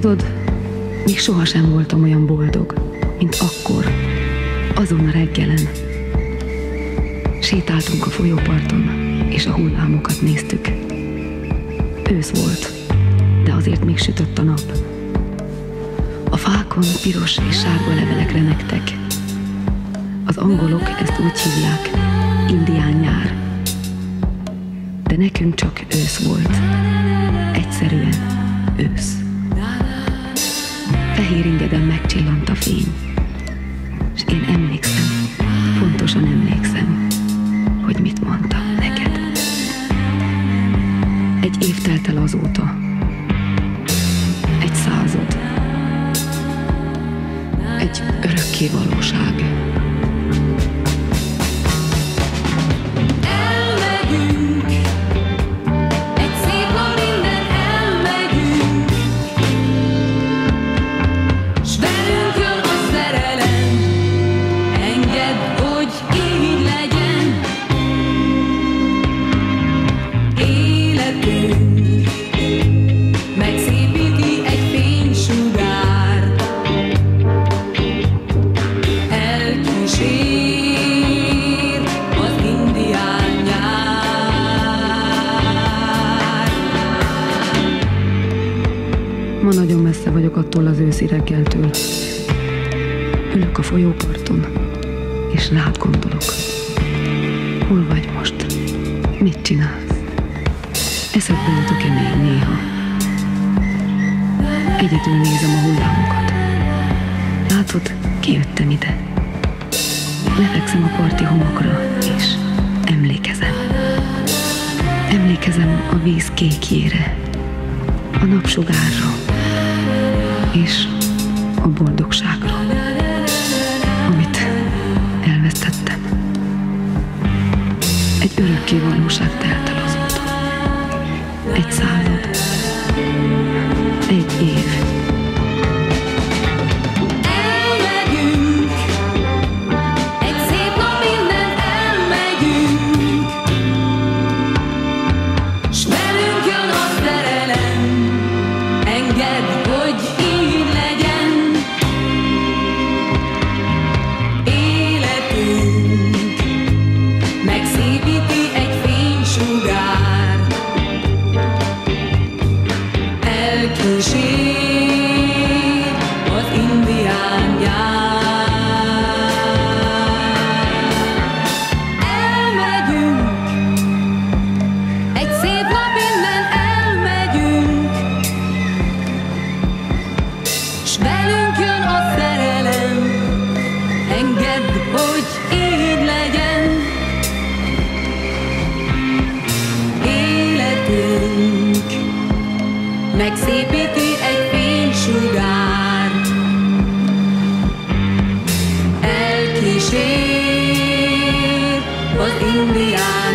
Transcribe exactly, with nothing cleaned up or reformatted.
Tudod, még sohasem voltam olyan boldog, mint akkor, azon a reggelen. Sétáltunk a folyóparton, és a hullámokat néztük. Ősz volt, de azért még sütött a nap. A fákon piros és sárga levelek remegtek. Az angolok ezt úgy hívják, Indián nyár. De nekünk csak ősz volt. Egyszerűen ősz. Fehér ingeden megcsillant a fény. És én emlékszem, pontosan emlékszem, hogy mit mondtam neked. Egy év telt el azóta. Egy század. Egy örökké valóság. Ma nagyon messze vagyok attól az őszi reggeltől. Ülök a folyóparton, és rád gondolok. Hol vagy most? Mit csinálsz? Eszedbe jutok-e még néha? Egyedül nézem a hullámokat. Látod, kijöttem ide. Lefekszem a parti homokra, és emlékezem. Emlékezem a víz kékjére, a napsugárra, és a boldogságra, amit elvesztettem. Egy örökké valóság telt el azóta. Egy század. Egy év. Megszépíti egy fénysugár, elkísér az Indián